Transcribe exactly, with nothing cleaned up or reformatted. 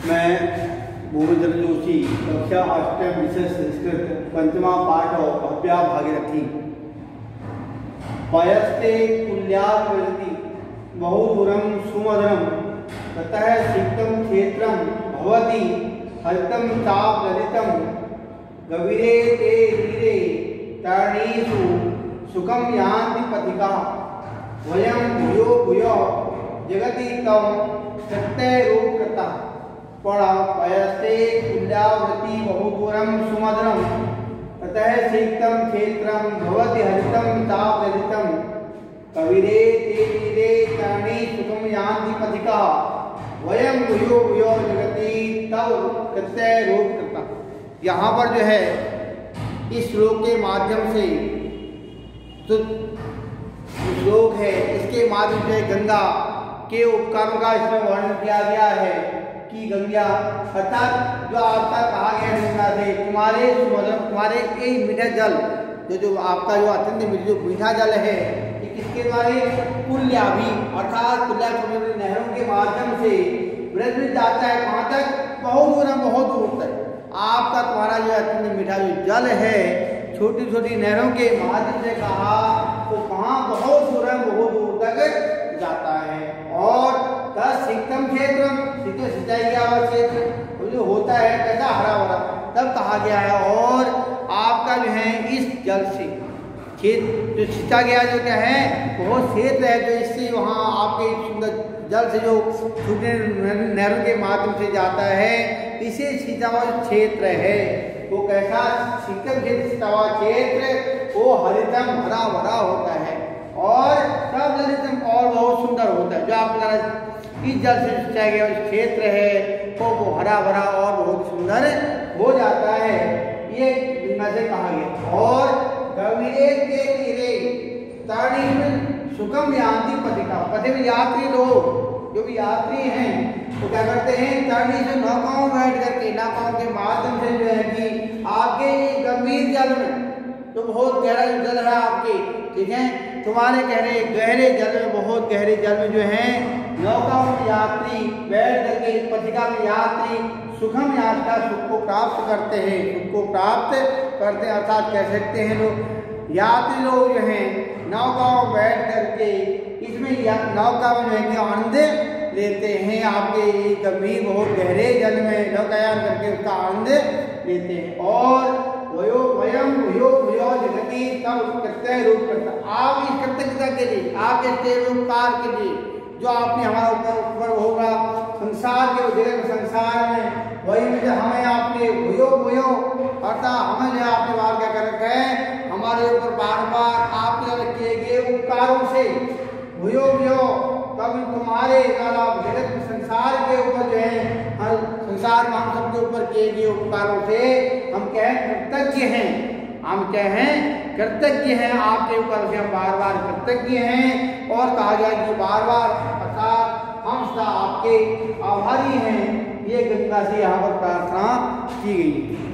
मैं भूमिधर जोशी कक्षा अष्टम विषय संस्कृत पंचमा पाठ भव्या भागीरथी पयस्ते कुल्यावृत्ति बहुदूरं सुमधुरं ततः सिक्तं क्षेत्रं भवति हरितं चाप ललितं गभीरे ते तीरे तरणीषु सुखं यान्ति पथिका वयं भूयो भूयो जगति तं प्रत्ययरूपकृता पड़ा पयस्ते कुल्यावृत्ति बहुदूरं सुमधुरं ततः सिक्तं क्षेत्रं भवति हरितं चाप ललितं कविरे ते तीरे तरणी सुखं यान्ति पथिका वयं भूयो भूयो जगति तव प्रत्ययरूपकृता। यहाँ पर जो है इस श्लोक के माध्यम से तो श्लोक है, इसके माध्यम से गंगा के उपकरणों का इसमें वर्णन किया गया है कि गंगा अर्थात जो आपका कहा गया गंगा से तुम्हारे तुम्हारे एक मीठा जल जो जो आपका जो अत्यंत जो मीठा जल है ये किसके द्वारा कुल्या भी अर्थात कुल्या नहरों के माध्यम से वृद्ध जाता है वहां तक बहुत दूर बहुत दूर तक आपका तुम्हारा जो अत्यंत मीठा जो जल है छोटी छोटी नहरों के माध्यम से कहा तो कहाँ बहुत दूर बहुत दूर तक जाता है। और दस सिक्तम क्षेत्र सिंचाई किया हुआ क्षेत्र तो जो होता है कैसा हरा भरा तब कहा गया है। और आपका जो है इस जल से खेत जो सिंचा गया जो क्या है बहुत क्षेत्र है जो इससे वहाँ आपके सुंदर जल से जो छोटे नहरों के माध्यम से जाता है इसे सिंचा हुआ क्षेत्र है वो कैसा सिक्तम क्षेत्र सिंचा हुआ क्षेत्र वो हरितम हरा भरा होता है और सब ललितम और बहुत सुंदर होता है। जो आप इस जल से सिंचाया गया क्षेत्र है तो वो हरा भरा और बहुत सुंदर हो जाता है ये गंगा से कहा गया। और गभीरे के तीरे तरणी सुखम यान्ति पथिका पथे में यात्री लोग जो भी यात्री हैं वो क्या करते हैं तरणी से नौकाओं में बैठ करके नौकाओं के माध्यम से जो है कि आपके गंभीर जल में तो बहुत गहरा जल है आपके ठीक है तुम्हारे गहरे गहरे जल में बहुत गहरे जल में जो है नौकाओं में यात्री बैठ करके पथिका में यात्री सुखम यात्रा सुख को प्राप्त करते हैं सुख को प्राप्त करते हैं अर्थात कह सकते हैं लोग यात्री लोग जो हैं नौकाओं में बैठ करके इसमें नौका में जो है कि आनंद लेते हैं आपके गंभीर बहुत गहरे जल में नौकायान करके उसका आनंद लेते हैं। और वयो वयम वयो वयो जगति तब प्रत्यय रूप करता आप इस कृतज्ञता के लिए आपके उपकार के लिए जो आपने हमारा ऊपर ऊपर होगा संसार के जगत संसार में वही में जो हमें आपने वयो वयो अर्थात हमें जो आपने बार क्या कर रखा है हमारे ऊपर बार बार आपके किए गए उपकारों से वयो वयो कभी तुम्हारे जगत संसार के ऊपर जो है हर संसार में हम सबके ऊपर किए गए उपकारों से हम क्या है कृतज्ञ हैं हम क्या हैं कृतज्ञ हैं आपके ऊपर से हम बार बार कृतज्ञ हैं। और कहा जाए कि बार बार अर्थात हम सदा आपके आभारी हैं ये गंगा से यहाँ पर प्रार्थना की गई।